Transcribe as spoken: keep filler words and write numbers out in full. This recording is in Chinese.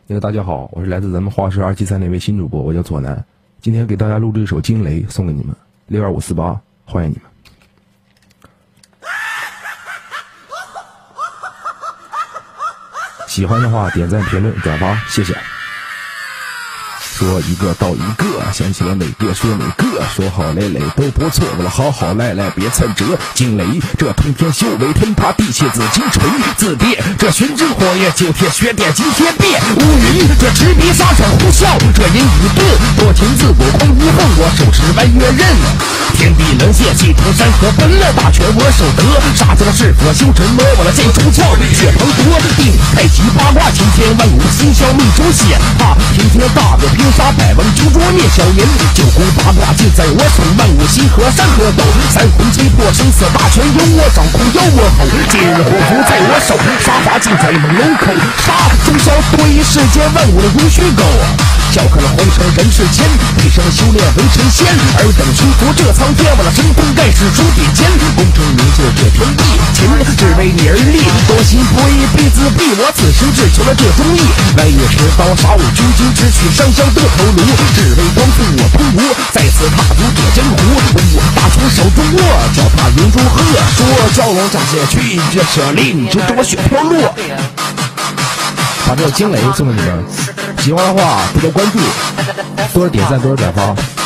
那个大家好，我是来自咱们画师二七三那位新主播，我叫左南。今天给大家录制一首《惊雷》，送给你们。六二五四八，欢迎你们。喜欢的话点赞、评论、转发，谢谢。说一个到一个，想起了哪个说哪个，说好赖赖都不错，我好好赖赖别蹭折。惊雷这通天修为，天塌地陷，紫金锤自跌，这玄真火焰九天雪点惊天变。乌云这执笔沙场呼啸，这人语顿多情自古空无恨，我手持弯月刃，天地沦陷，气吞山河奔了，大权我手得，杀将是佛修真魔，我了剑出鞘，血滂沱，定太极八卦，青天万物心消命中血，怕平天大表拼杀百万九捉灭小人，九宫八卦尽在我手，万物星河山河斗，三魂七魄生死大权由我掌控，妖我吼，今日祸福在我手，杀伐尽在猛龙口，杀中小对世间万物的如虚狗，笑看了红尘人世间，一生修炼为神仙，尔等屈服这苍天，我的神功盖世诸顶尖，功成名就这天地，勤只为你而立，多心不义必自毙，我此生只求了这忠义，来月持刀杀我军经，只取上香的头颅，只为光复我东吴，再次踏足这江湖，我大出手中握，脚踏云中鹤，说蛟龙斩下去，这舍令就着我血飘落。把这个惊雷送给你们，喜欢的话多多关注，多多点赞，多多转发。